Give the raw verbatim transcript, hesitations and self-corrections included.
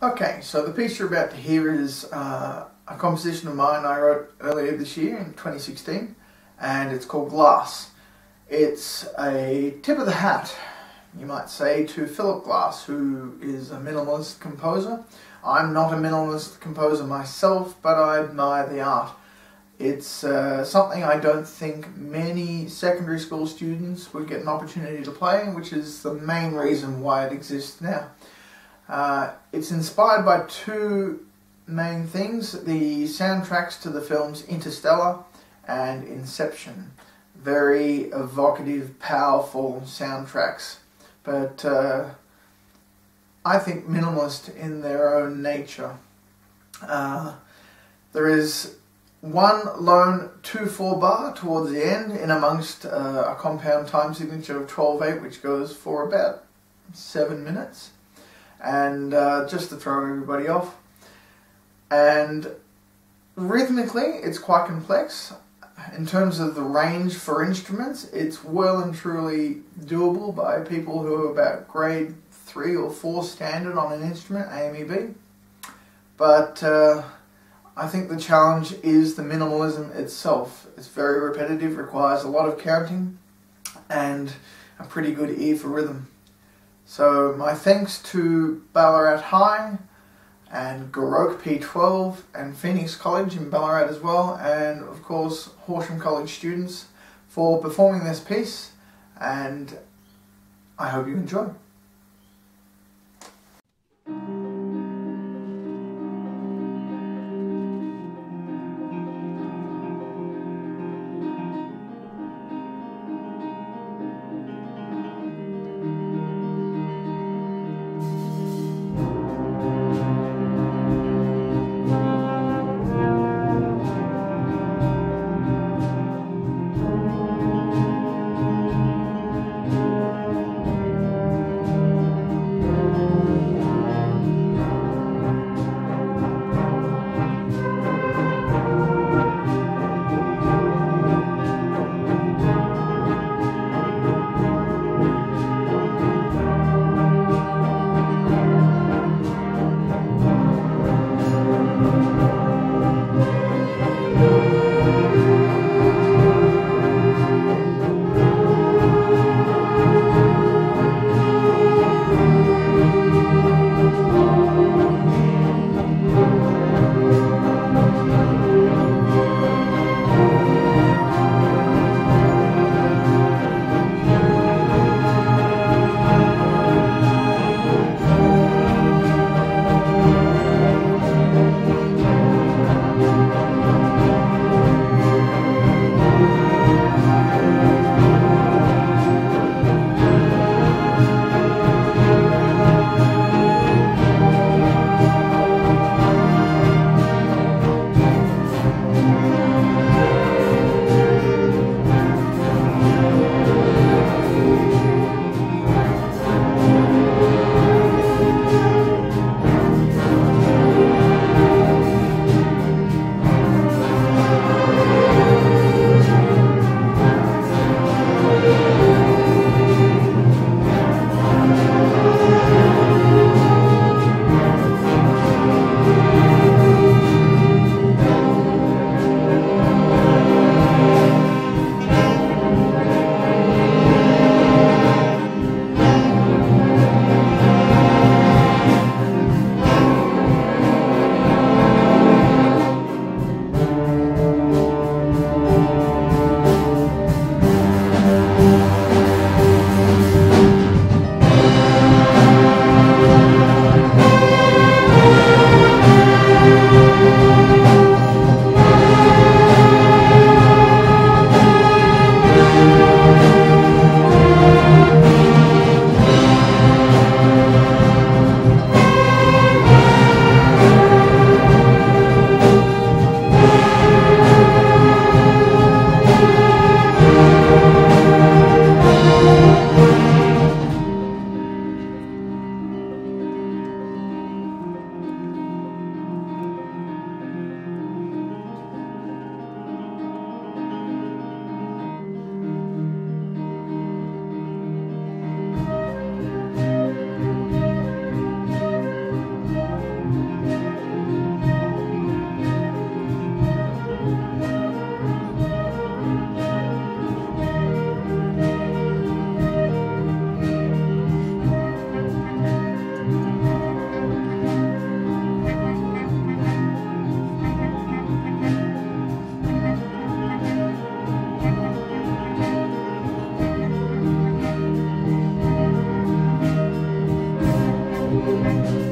Okay, so the piece you're about to hear is uh, a composition of mine I wrote earlier this year in twenty sixteen, and it's called Glass. It's a tip of the hat, you might say, to Philip Glass, who is a minimalist composer. I'm not a minimalist composer myself, but I admire the art. It's uh, something I don't think many secondary school students would get an opportunity to play, which is the main reason why it exists now. Uh, it's inspired by two main things: the soundtracks to the films Interstellar and Inception. Very evocative, powerful soundtracks, but uh, I think minimalist in their own nature. Uh, there is one lone two four bar towards the end, in amongst uh, a compound time signature of twelve eight, which goes for about seven minutes. And uh, just to throw everybody off. And rhythmically, it's quite complex. In terms of the range for instruments, it's well and truly doable by people who are about grade three or four standard on an instrument, A M E B. But uh, I think the challenge is the minimalism itself. It's very repetitive, requires a lot of counting, and a pretty good ear for rhythm. So my thanks to Ballarat High and Goroke P twelve and Phoenix College in Ballarat as well, and of course Horsham College students for performing this piece, and I hope you enjoy. you.